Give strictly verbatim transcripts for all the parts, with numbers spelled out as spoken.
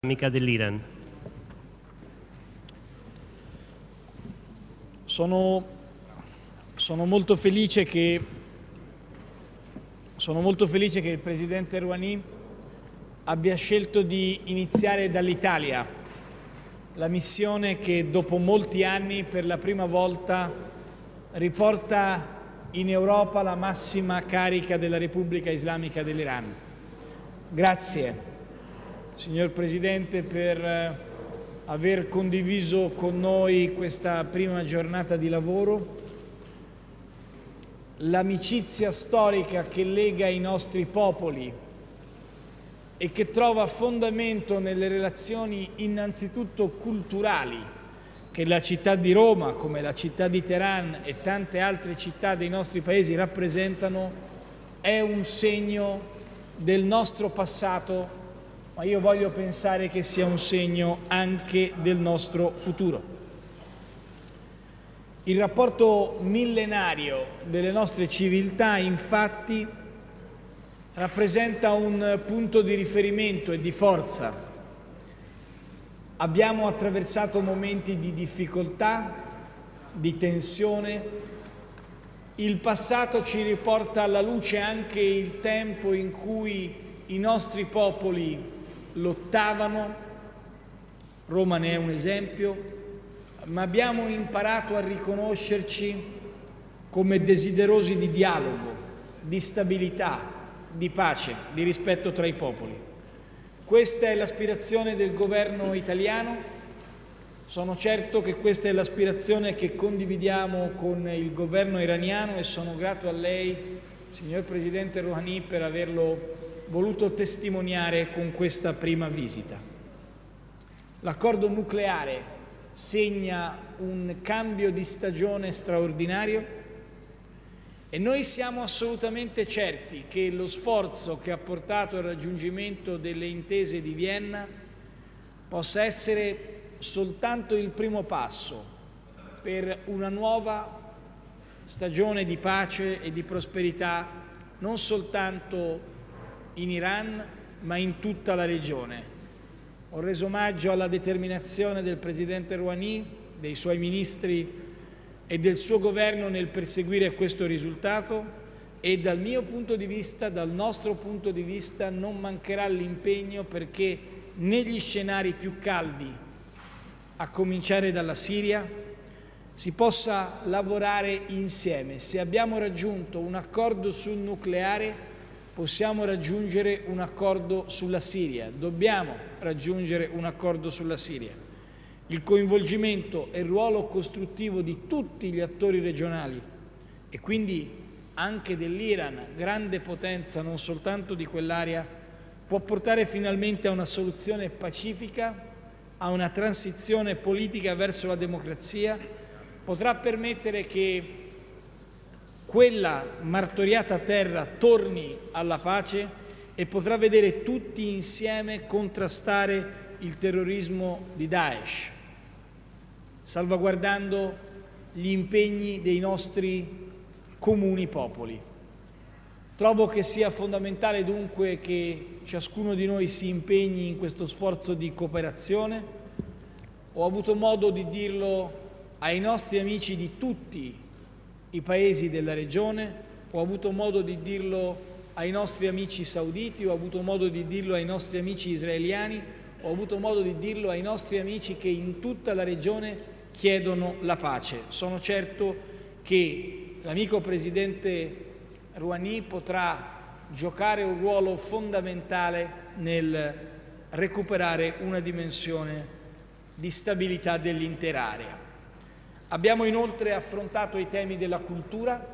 islamica dell'Iran. Sono, sono molto felice che sono molto felice che il Presidente Rouhani abbia scelto di iniziare dall'Italia la missione che dopo molti anni per la prima volta riporta in Europa la massima carica della Repubblica Islamica dell'Iran. Grazie, signor Presidente, per aver condiviso con noi questa prima giornata di lavoro. L'amicizia storica che lega i nostri popoli e che trova fondamento nelle relazioni innanzitutto culturali che la città di Roma, come la città di Teheran e tante altre città dei nostri paesi rappresentano, è un segno del nostro passato, ma io voglio pensare che sia un segno anche del nostro futuro. Il rapporto millenario delle nostre civiltà, infatti, rappresenta un punto di riferimento e di forza. Abbiamo attraversato momenti di difficoltà, di tensione. Il passato ci riporta alla luce anche il tempo in cui i nostri popoli lottavano. Roma ne è un esempio. Ma abbiamo imparato a riconoscerci come desiderosi di dialogo, di stabilità, di pace, di rispetto tra i popoli. Questa è l'aspirazione del governo italiano. Sono certo che questa è l'aspirazione che condividiamo con il governo iraniano e sono grato a lei, signor Presidente Rouhani, per averlo voluto testimoniare con questa prima visita. L'accordo nucleare segna un cambio di stagione straordinario e noi siamo assolutamente certi che lo sforzo che ha portato al raggiungimento delle intese di Vienna possa essere soltanto il primo passo per una nuova stagione di pace e di prosperità non soltanto in Iran ma in tutta la regione. Ho reso omaggio alla determinazione del Presidente Rouhani, dei suoi ministri e del suo governo nel perseguire questo risultato e dal mio punto di vista, dal nostro punto di vista, non mancherà l'impegno perché negli scenari più caldi, a cominciare dalla Siria, si possa lavorare insieme. Se abbiamo raggiunto un accordo sul nucleare, possiamo raggiungere un accordo sulla Siria, dobbiamo raggiungere un accordo sulla Siria. Il coinvolgimento e il ruolo costruttivo di tutti gli attori regionali e quindi anche dell'Iran, grande potenza non soltanto di quell'area, può portare finalmente a una soluzione pacifica, a una transizione politica verso la democrazia, potrà permettere che quella martoriata terra torni alla pace e potrà vedere tutti insieme contrastare il terrorismo di Daesh, salvaguardando gli impegni dei nostri comuni popoli. Trovo che sia fondamentale dunque che ciascuno di noi si impegni in questo sforzo di cooperazione. Ho avuto modo di dirlo ai nostri amici di tutti i paesi della regione, ho avuto modo di dirlo ai nostri amici sauditi, ho avuto modo di dirlo ai nostri amici israeliani, ho avuto modo di dirlo ai nostri amici che in tutta la regione chiedono la pace. Sono certo che l'amico Presidente Rouhani potrà giocare un ruolo fondamentale nel recuperare una dimensione di stabilità dell'intera area. Abbiamo inoltre affrontato i temi della cultura.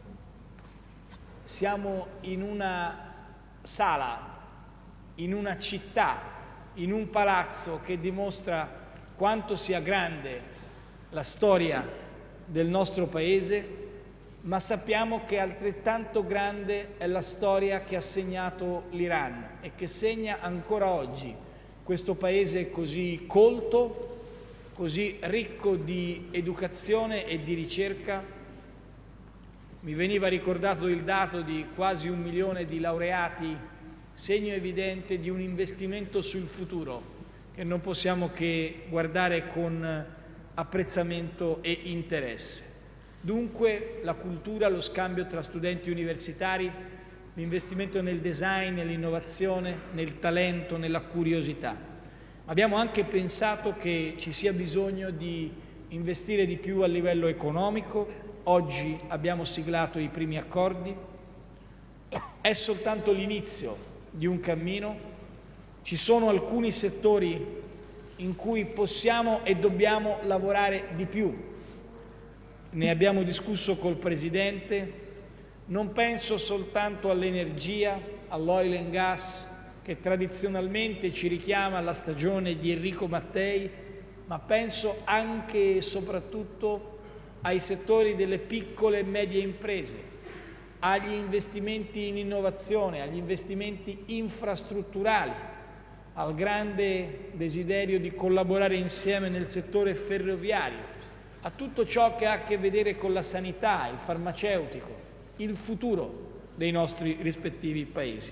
Siamo in una sala, in una città, in un palazzo che dimostra quanto sia grande la storia del nostro Paese, ma sappiamo che altrettanto grande è la storia che ha segnato l'Iran e che segna ancora oggi questo Paese così colto, così ricco di educazione e di ricerca. Mi veniva ricordato il dato di quasi un milione di laureati, segno evidente di un investimento sul futuro che non possiamo che guardare con apprezzamento e interesse. Dunque la cultura, lo scambio tra studenti universitari, l'investimento nel design, nell'innovazione, nel talento, nella curiosità. Abbiamo anche pensato che ci sia bisogno di investire di più a livello economico. Oggi abbiamo siglato i primi accordi. È soltanto l'inizio di un cammino. Ci sono alcuni settori in cui possiamo e dobbiamo lavorare di più. Ne abbiamo discusso col Presidente. Non penso soltanto all'energia, all'oil and gas, che tradizionalmente ci richiama alla stagione di Enrico Mattei, ma penso anche e soprattutto ai settori delle piccole e medie imprese, agli investimenti in innovazione, agli investimenti infrastrutturali, al grande desiderio di collaborare insieme nel settore ferroviario, a tutto ciò che ha a che vedere con la sanità, il farmaceutico, il futuro dei nostri rispettivi paesi.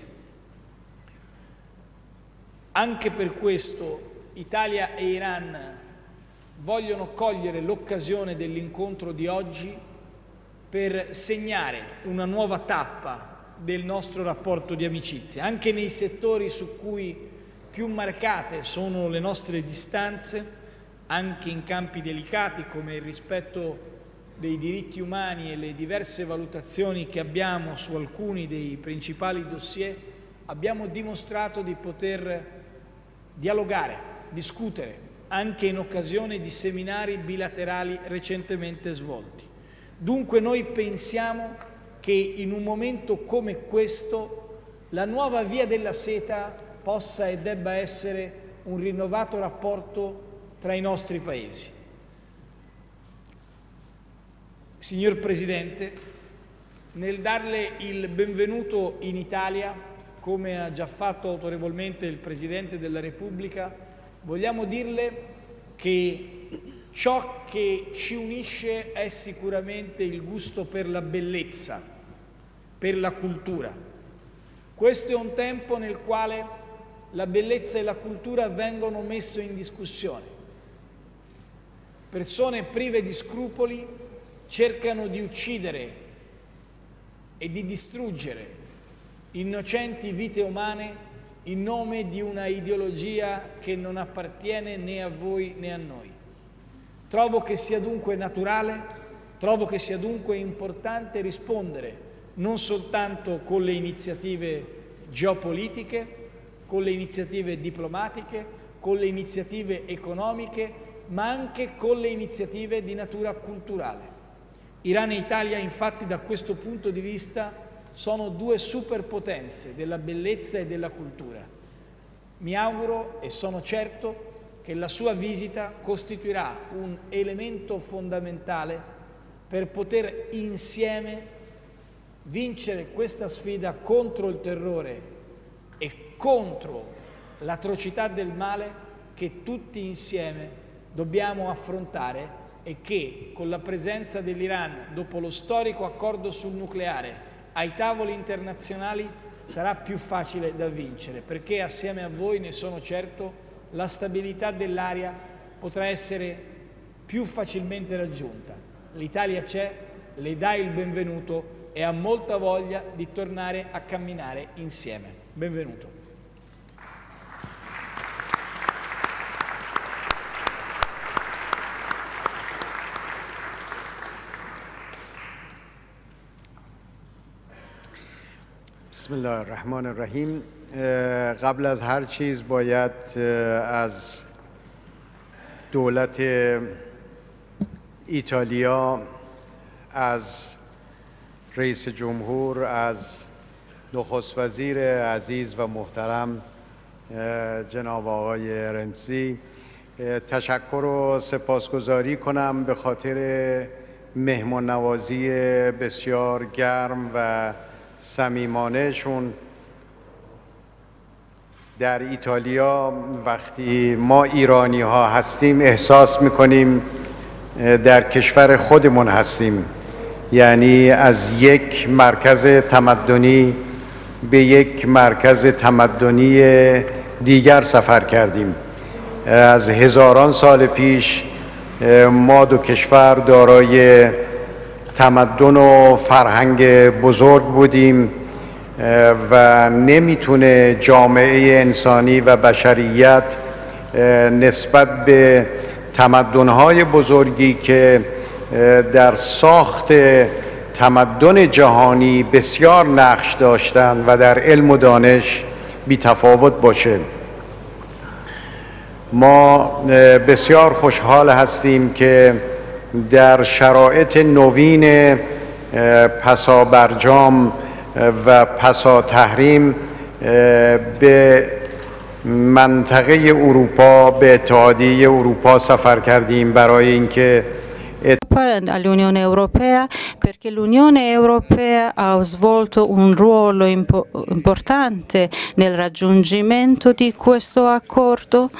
Anche per questo Italia e Iran vogliono cogliere l'occasione dell'incontro di oggi per segnare una nuova tappa del nostro rapporto di amicizia, anche nei settori su cui più marcate sono le nostre distanze, anche in campi delicati come il rispetto dei diritti umani e le diverse valutazioni che abbiamo su alcuni dei principali dossier. Abbiamo dimostrato di poter dialogare, discutere, anche in occasione di seminari bilaterali recentemente svolti. Dunque noi pensiamo che in un momento come questo la nuova via della seta possa e debba essere un rinnovato rapporto tra i nostri paesi. Signor Presidente, nel darle il benvenuto in Italia, come ha già fatto autorevolmente il Presidente della Repubblica, vogliamo dirle che ciò che ci unisce è sicuramente il gusto per la bellezza, per la cultura. Questo è un tempo nel quale la bellezza e la cultura vengono messe in discussione. Persone prive di scrupoli cercano di uccidere e di distruggere innocenti vite umane in nome di una ideologia che non appartiene né a voi né a noi. Trovo che sia dunque naturale, trovo che sia dunque importante rispondere non soltanto con le iniziative geopolitiche, con le iniziative diplomatiche, con le iniziative economiche, ma anche con le iniziative di natura culturale. Iran e Italia, infatti, da questo punto di vista sono due superpotenze della bellezza e della cultura. Mi auguro e sono certo che la sua visita costituirà un elemento fondamentale per poter insieme vincere questa sfida contro il terrore e contro l'atrocità del male che tutti insieme dobbiamo affrontare e che, con la presenza dell'Iran, dopo lo storico accordo sul nucleare, ai tavoli internazionali sarà più facile da vincere, perché assieme a voi, ne sono certo, la stabilità dell'area potrà essere più facilmente raggiunta. L'Italia c'è, le dà il benvenuto e ha molta voglia di tornare a camminare insieme. Benvenuto. بسم الله الرحمن الرحیم. قبل از هر چیز باید از دولت ایتالیا، از رئیس جمهور، از نخست وزیر عزیز و محترم جناب آقای رنسی تشکر و سپاسگزاری کنم به خاطر مهمان نوازی بسیار گرم و صمیمانه شون. در ایتالیا وقتی ما ایرانی ها هستیم احساس میکنیم در کشور خودمون هستیم، یعنی از یک مرکز تمدنی به یک مرکز تمدنی دیگر سفر کردیم. از هزاران سال پیش ما دو کشور دارای تمدن و فرهنگ بزرگ بودیم و نمیتونه جامعه انسانی و بشریت نسبت به تمدن‌های بزرگی که در ساخت تمدن جهانی بسیار نقش داشتند و در علم و دانش بی‌تفاوت باشه. ما بسیار خوشحال هستیم که در شرایط نوین پسا برجام و پسا تحریم به منطقه اروپا، به اتحادیه اروپا سفر کردیم برای اینکه all'Unione Europea, perché l'Unione Europea ha svolto un ruolo impo- importante nel raggiungimento di questo accordo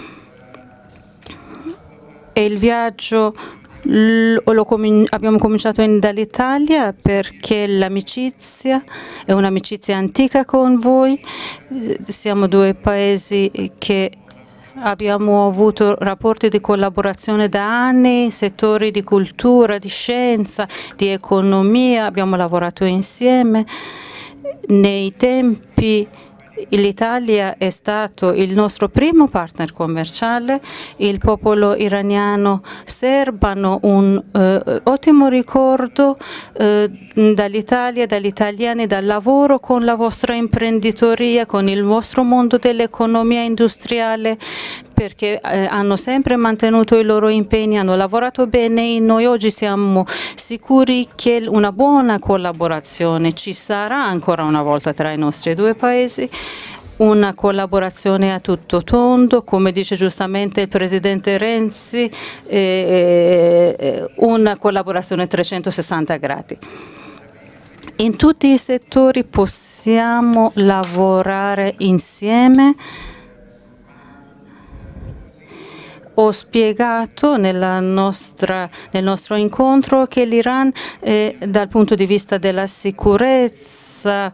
e il viaggio lo com- abbiamo cominciato in, dall'Italia perché l'amicizia è un'amicizia antica con voi, siamo due paesi che abbiamo avuto rapporti di collaborazione da anni in settori di cultura, di scienza, di economia, abbiamo lavorato insieme. Nei tempi l'Italia è stato il nostro primo partner commerciale, il popolo iraniano serbano un eh, ottimo ricordo eh, dall'Italia, dagli italiani, dal lavoro con la vostra imprenditoria, con il vostro mondo dell'economia industriale, perché eh, hanno sempre mantenuto i loro impegni, hanno lavorato bene e noi oggi siamo sicuri che una buona collaborazione ci sarà ancora una volta tra i nostri due paesi, una collaborazione a tutto tondo, come dice giustamente il Presidente Renzi, eh, eh, una collaborazione a trecentosessanta gradi. In tutti i settori possiamo lavorare insieme. Ho spiegato nella nostra, nel nostro incontro che l'Iran eh, dal punto di vista della sicurezza,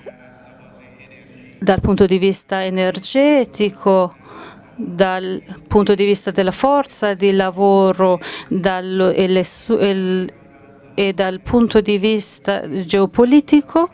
dal punto di vista energetico, dal punto di vista della forza di lavoro dal, e, le, e, e dal punto di vista geopolitico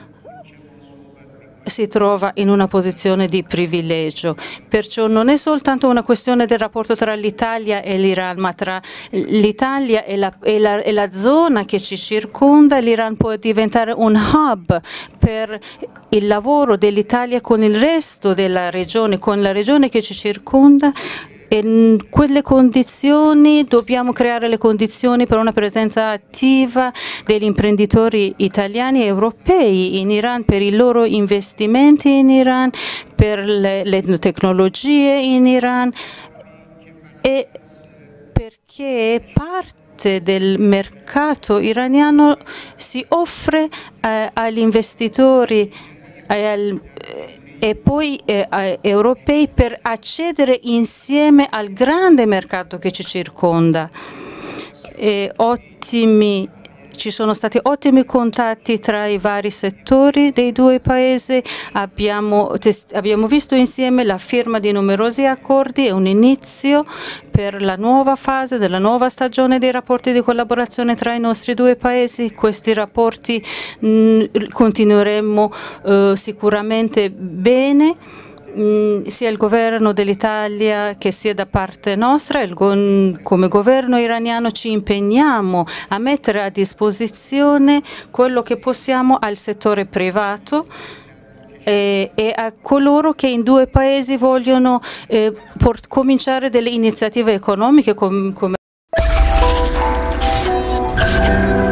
si trova in una posizione di privilegio. Perciò non è soltanto una questione del rapporto tra l'Italia e l'Iran, ma tra l'Italia e la, e, la, e la zona che ci circonda. L'Iran può diventare un hub per il lavoro dell'Italia con il resto della regione, con la regione che ci circonda. E in quelle condizioni dobbiamo creare le condizioni per una presenza attiva degli imprenditori italiani e europei in Iran, per i loro investimenti in Iran, per le, le tecnologie in Iran e perché parte del mercato iraniano si offre eh, agli investitori eh, al, e poi eh, europei per accedere insieme al grande mercato che ci circonda. E ottimi, ci sono stati ottimi contatti tra i vari settori dei due paesi, abbiamo, abbiamo visto insieme la firma di numerosi accordi e un inizio per la nuova fase della nuova stagione dei rapporti di collaborazione tra i nostri due paesi. Questi rapporti mh, continueremo eh, sicuramente bene. Sia il governo dell'Italia che sia da parte nostra, il go come governo iraniano ci impegniamo a mettere a disposizione quello che possiamo al settore privato e, e a coloro che in due paesi vogliono eh, cominciare delle iniziative economiche com come